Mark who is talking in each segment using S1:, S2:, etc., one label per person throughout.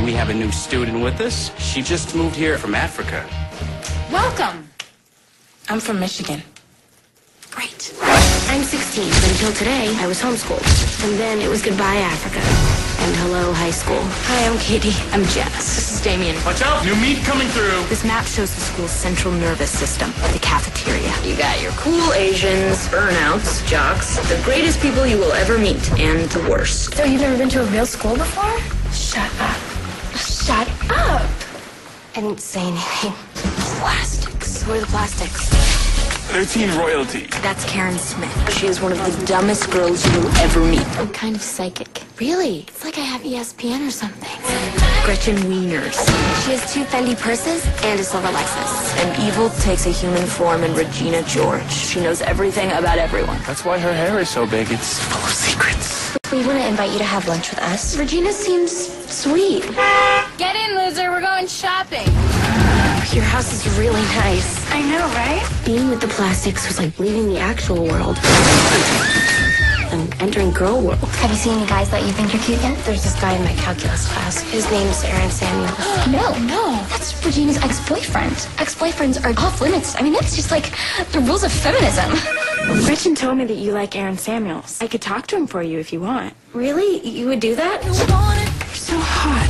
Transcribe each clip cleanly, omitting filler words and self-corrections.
S1: And we have a new student with us. She just moved here from Africa.
S2: Welcome. I'm from Michigan. Great. I'm 16, but until today, I was homeschooled. And then it was goodbye, Africa. And hello, high school. Hi, I'm Katie. I'm Jess. This is Damien.
S1: Watch out! New meat coming through!
S2: This map shows the school's central nervous system, the cafeteria. You got your cool Asians, burnouts, jocks, the greatest people you will ever meet, and the worst.
S3: So you've never been to a real school before?
S2: Shut up.
S3: Shut up!
S2: I didn't say anything. Plastics. Who are the plastics?
S1: They're teen royalty.
S2: That's Karen Smith. She is one of the dumbest girls you will ever meet. I'm kind of psychic. Really? It's like I have ESPN or something. Gretchen Wieners. She has 2 Fendi purses and a silver Lexus. And evil takes a human form in Regina George. She knows everything about everyone.
S1: That's why her hair is so big. It's full of secrets.
S3: We want to invite you to have lunch with us.
S2: Regina seems sweet.
S4: Get in, loser. We're going shopping.
S2: Your house is really nice.
S3: I know, right?
S2: Being with the plastics was like leaving the actual world and entering girl world.
S3: Have you seen any guys that you think are cute yet?
S2: There's this guy in my calculus class. His name's Aaron Samuels.
S3: No. That's Regina's ex-boyfriend. Ex-boyfriends are off limits. I mean, that's just like the rules of feminism.
S5: Gretchen told me that you like Aaron Samuels. I could talk to him for you if you want.
S2: Really? You would do that?
S5: You're so hot.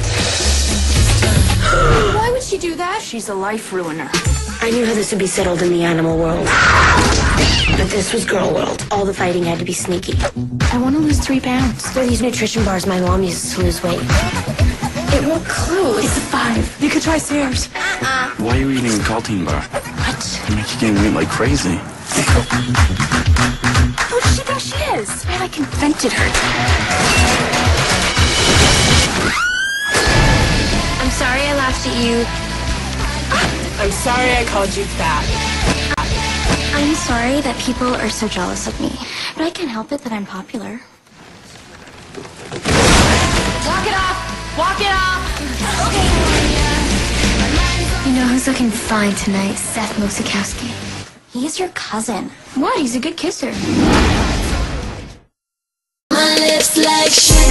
S3: Why would she do that?
S2: She's a life ruiner. I knew how this would be settled in the animal world. But this was girl world. All the fighting had to be sneaky.
S5: I want to lose 3 pounds.
S2: They're these nutrition bars my mom uses to lose weight. It won't close.
S5: It's a 5. You could try Sears.
S1: Why are you eating a Galtine bar?
S2: What?
S1: They make you gain weight like crazy.
S5: Who does she think she is? I like invented her.
S3: I'm sorry I laughed at you.
S5: I'm sorry I called you fat.
S3: I'm sorry that people are so jealous of me. But I can't help it that I'm popular.
S4: Walk it off. Walk it off.
S3: You know who's looking fine tonight? Seth Mosikowski. He's your cousin. What? He's a good kisser.
S6: My lips like sugar.